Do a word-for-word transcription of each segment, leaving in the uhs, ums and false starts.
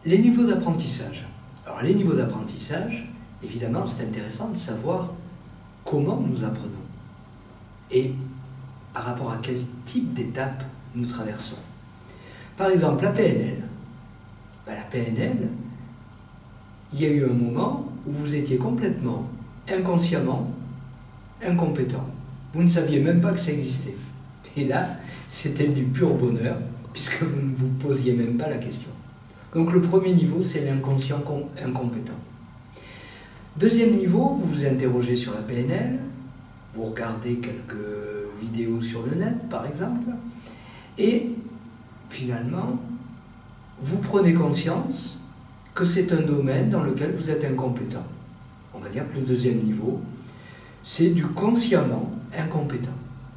Les niveaux d'apprentissage. Alors les niveaux d'apprentissage, évidemment, c'est intéressant de savoir comment nous apprenons et par rapport à quel type d'étape nous traversons. Par exemple, la P N L. Ben, la P N L, il y a eu un moment où vous étiez complètement, inconsciemment, incompétent. Vous ne saviez même pas que ça existait. Et là, c'était du pur bonheur, puisque vous ne vous posiez même pas la question. Donc le premier niveau, c'est l'inconscient incompétent. Deuxième niveau, vous vous interrogez sur la P N L, vous regardez quelques vidéos sur le net, par exemple, et finalement, vous prenez conscience que c'est un domaine dans lequel vous êtes incompétent. On va dire que le deuxième niveau, c'est du consciemment incompétent.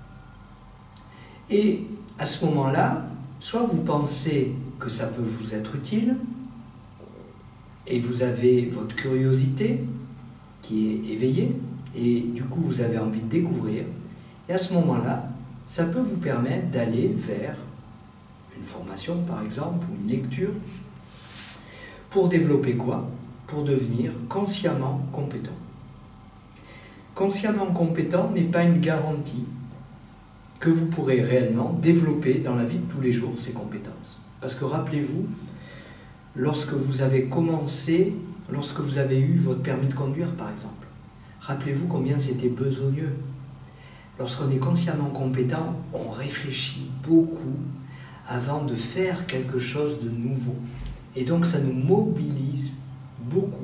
Et à ce moment-là, soit vous pensez que ça peut vous être utile, et vous avez votre curiosité qui est éveillée, et du coup vous avez envie de découvrir, et à ce moment-là, ça peut vous permettre d'aller vers une formation par exemple, ou une lecture, pour développer quoi? Pour devenir consciemment compétent. Consciemment compétent n'est pas une garantie que vous pourrez réellement développer dans la vie de tous les jours ces compétences. Parce que rappelez-vous, lorsque vous avez commencé, lorsque vous avez eu votre permis de conduire par exemple, rappelez-vous combien c'était besogneux. Lorsqu'on est consciemment compétent, on réfléchit beaucoup avant de faire quelque chose de nouveau. Et donc ça nous mobilise beaucoup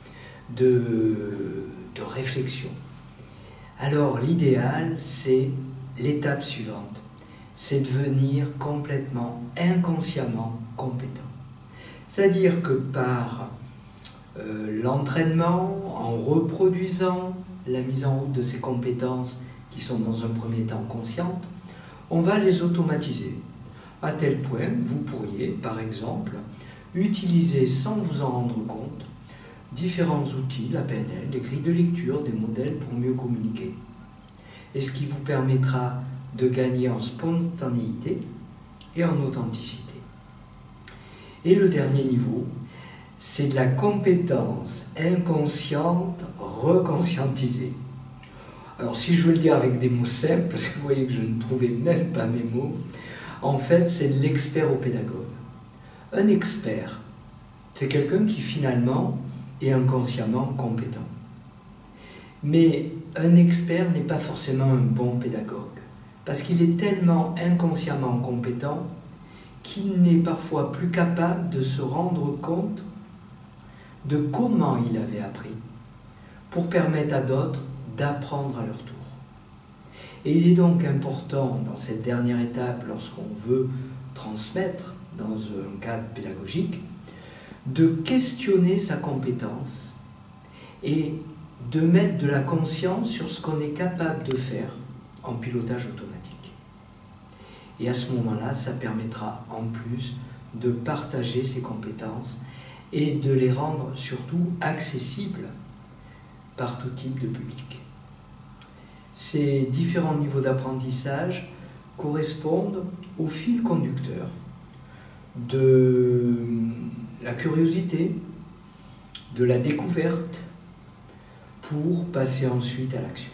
de, de réflexion. Alors l'idéal, c'est l'étape suivante, c'est devenir complètement, inconsciemment compétent. C'est-à-dire que par euh, l'entraînement, en reproduisant la mise en route de ces compétences qui sont dans un premier temps conscientes, on va les automatiser. À tel point, vous pourriez, par exemple, utiliser sans vous en rendre compte différents outils, la P N L, des grilles de lecture, des modèles pour mieux communiquer. Et ce qui vous permettra de gagner en spontanéité et en authenticité. Et le dernier niveau, c'est de la compétence inconsciente reconscientisée. Alors si je veux le dire avec des mots simples, parce que vous voyez que je ne trouvais même pas mes mots, en fait c'est de l'expert au pédagogue. Un expert, c'est quelqu'un qui finalement est inconsciemment compétent. Mais un expert n'est pas forcément un bon pédagogue, parce qu'il est tellement inconsciemment compétent qu'il n'est parfois plus capable de se rendre compte de comment il avait appris, pour permettre à d'autres d'apprendre à leur tour. Et il est donc important, dans cette dernière étape, lorsqu'on veut transmettre dans un cadre pédagogique, de questionner sa compétence et de mettre de la conscience sur ce qu'on est capable de faire en pilotage automatique. Et à ce moment-là, ça permettra en plus de partager ces compétences et de les rendre surtout accessibles par tout type de public. Ces différents niveaux d'apprentissage correspondent au fil conducteur de la curiosité, de la découverte, pour passer ensuite à l'action.